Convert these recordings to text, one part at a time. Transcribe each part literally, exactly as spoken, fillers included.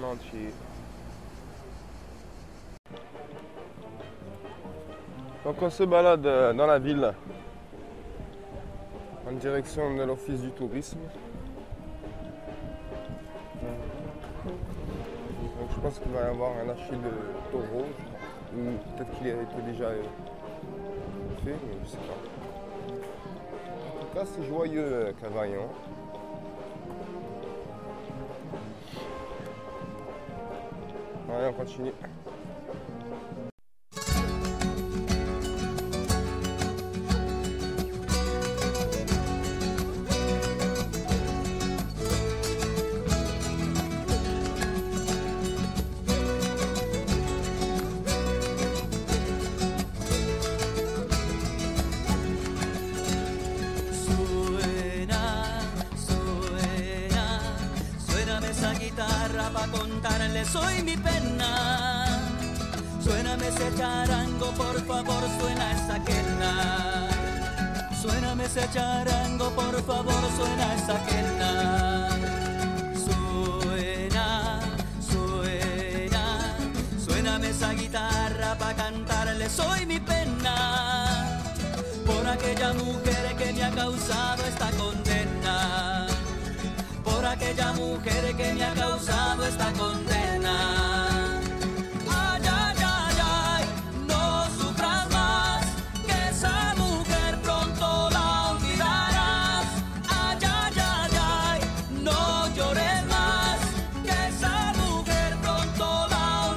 entier. Donc on se balade dans la ville en direction de l'office du tourisme. Donc je pense qu'il va y avoir un lâcher de taureau, ou peut-être qu'il a été déjà fait, mais je sais pas. En tout cas c'est joyeux Cavaillon. Allez, on continue. Pa' contarle soy mi pena. Suéname ese charango, por favor, suena esa quena. Suéname ese charango, por favor, suena esa quena. Suena, suena, suéname esa guitarra pa' cantarle soy mi pena. Por aquella mujer que me ha causado esta condena. Por aquella mujer que me ha causado esta condena. Ay, ay, ay, ay, no sufras más, que esa mujer pronto la olvidarás. Ay, ay, ay, ay, no llores más, que esa mujer pronto la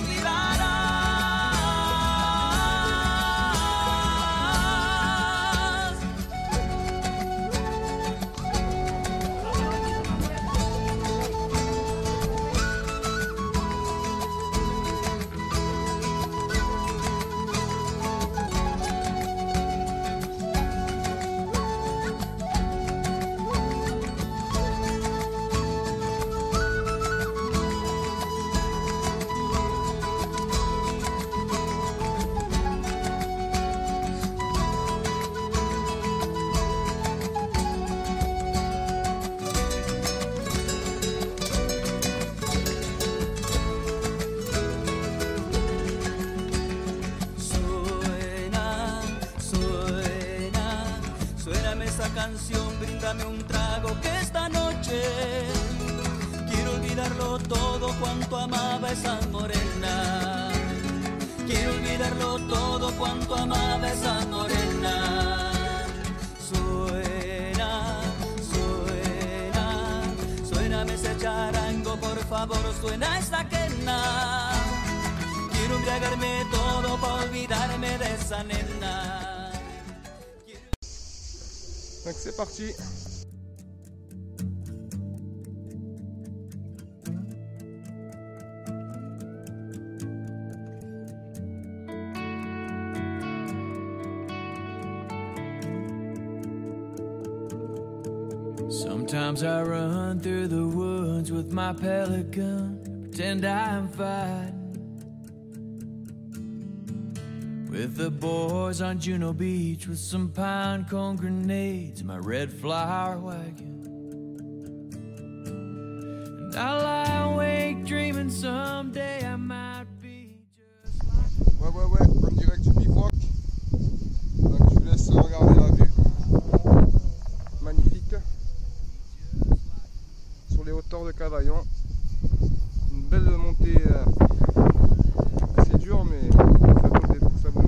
esa canción, bríndame un trago que esta noche quiero olvidarlo todo cuanto amaba esa morena. Quiero olvidarlo todo cuanto amaba esa morena. Suena, suena, suéname ese charango, por favor, suena esta quena. Quiero embriagarme todo para olvidarme de esa nena. Donc c'est parti. Sometimes I run through the woods with my pellet gun, pretend I'm fighting with the boys on Juno Beach, with some pine cone grenades and my red flower wagon. And I lie awake dreaming someday I might be just like... Ouais ouais ouais, en direct du bivouac. Donc je vous laisse regarder la vue. Magnifique. Sur les hauteurs de Cavaillon. Une belle montée. Euh, assez dure mais ça vaut, ça vaut.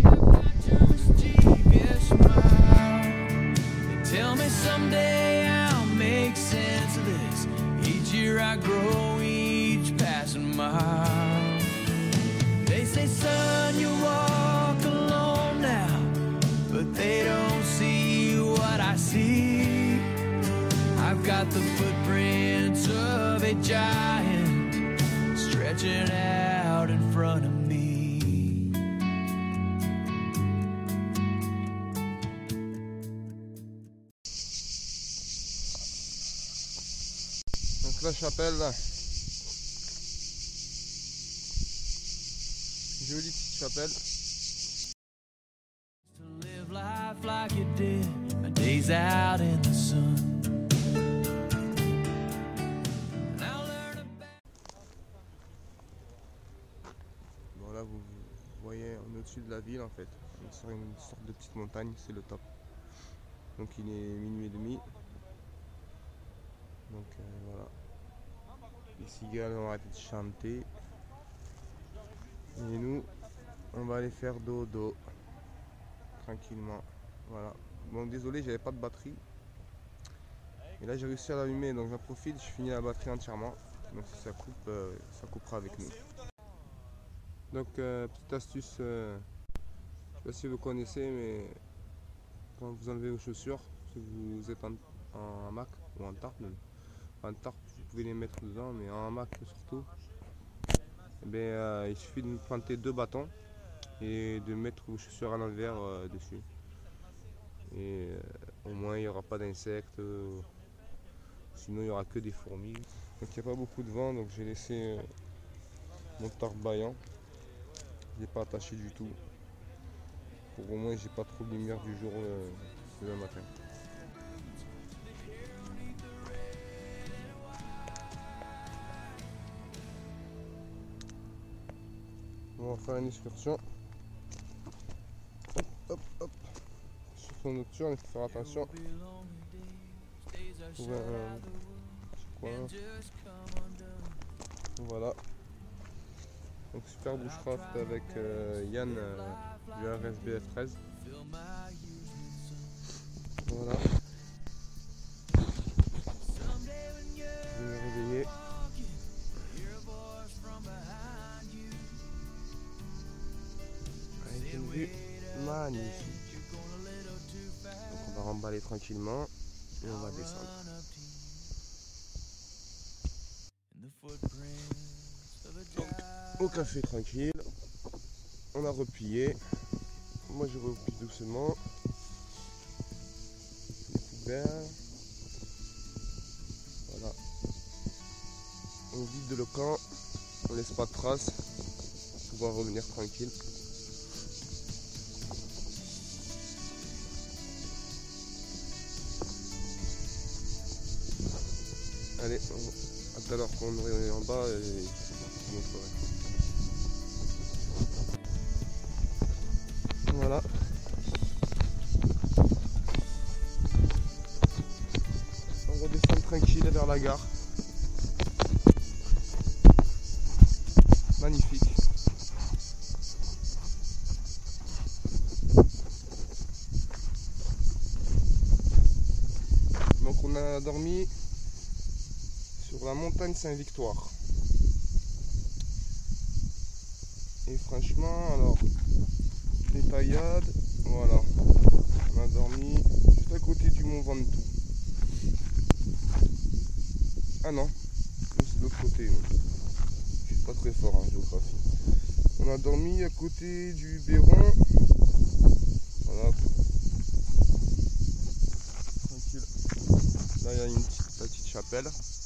Tell me someday I'll make sense of this. Each year I grow, each passing mile. They say, son, you walk alone now, but they don't see what I see. I've got the footprints of a giant stretching out in front of me. Donc la chapelle, jolie petite chapelle. To live life like you did, my days out in the sun. au-dessus de la ville en fait. Sur une sorte de petite montagne, c'est le top. Donc il est minuit et demi. Donc euh, voilà. Les cigales ont arrêté de chanter. Et nous, on va aller faire dodo. Tranquillement. Voilà. Bon, désolé, j'avais pas de batterie. Et là, j'ai réussi à l'allumer. Donc j'en profite, je finis la batterie entièrement. Donc si ça coupe, euh, ça coupera avec nous. Donc euh, petite astuce, euh, je sais pas si vous connaissez, mais quand vous enlevez vos chaussures, si vous êtes en, en hamac ou en tarpe même, en tarpe vous pouvez les mettre dedans, mais en hamac surtout, et bien, euh, il suffit de planter deux bâtons et de mettre vos chaussures à l'envers euh, dessus. Et euh, au moins il n'y aura pas d'insectes, euh, sinon il n'y aura que des fourmis. Donc il n'y a pas beaucoup de vent, donc j'ai laissé euh, mon tarpe baillant. Je l'ai pas attaché du tout. Pour au moins j'ai pas trop de lumière du jour euh, le matin. On va faire une excursion. Hop, hop, hop. Sur son nocturne, il faut faire attention. Trouver un petit coin. Voilà. Donc super bushcraft avec euh, Yann euh, du R S B F treize. Voilà. Je vais me réveiller. Avec une vue magnifique. Donc on va remballer tranquillement et on va descendre. Donc, au café tranquille, on a replié. Moi je replie doucement. Les poubelles. Voilà. On vide le camp, on laisse pas de traces pour pouvoir revenir tranquille. Allez, on... à tout à l'heure qu'on est en bas et je vous montrerai. Voilà. On redescend tranquille vers la gare. Magnifique. Donc on a dormi sur la montagne Saint-Victoire. Et franchement, alors, les taillades, voilà. On a dormi juste à côté du Mont Ventoux. Ah non, c'est de l'autre côté. Non. Je suis pas très fort en géographie. On a dormi à côté du Béron. Voilà. Tranquille. Là, il y a une petite, petite chapelle.